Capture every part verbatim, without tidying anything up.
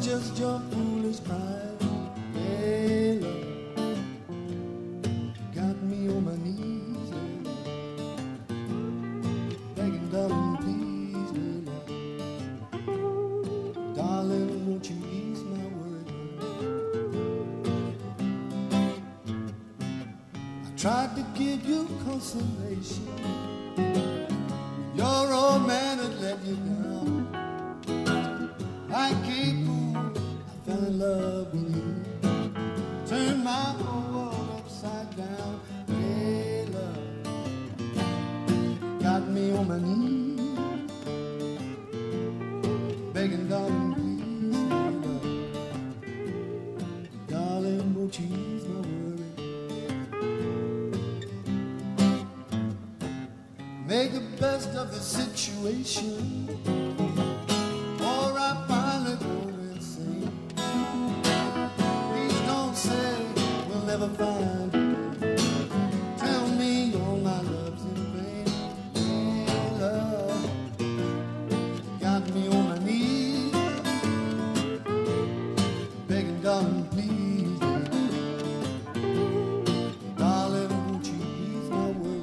just your foolish pride. Hey, love, got me on my knees, hey, love, begging, darling, please, hey, love, darling, won't you ease my worry? I tried to give you consolation. Your old man had let you down. I can't fool, I fell in love with you. Turned my whole world upside down. Hey, love, got me on my knees, begging, darling, please, hey, love, darling, won't you ease my worry? Make the best of the situation, or I finally go insane. Please don't say we'll never find you. Tell me all my love's in vain. Hey, love, got me on my knees, begging, darling, please, darling, won't you ease my worry?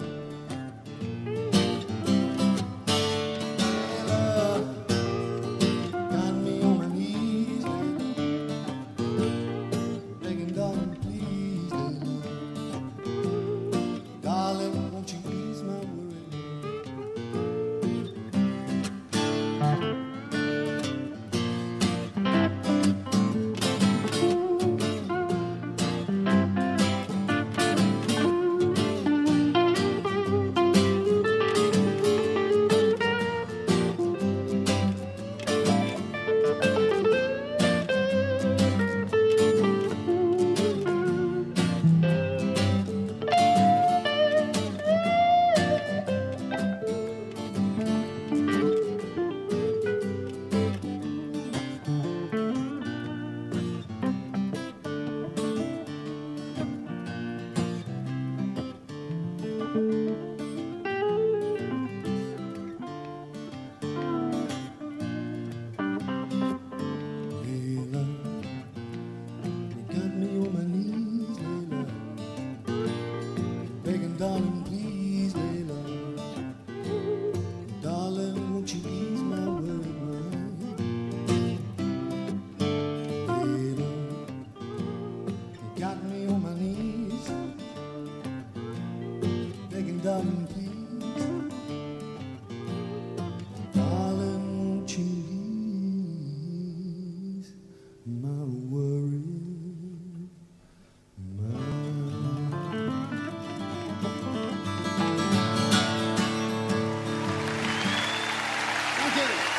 Darling, please, Layla, darling, won't you ease my worry mind? Layla, you got me on my knees, begging, darling, please, darling, won't you ease my worry? Thank you.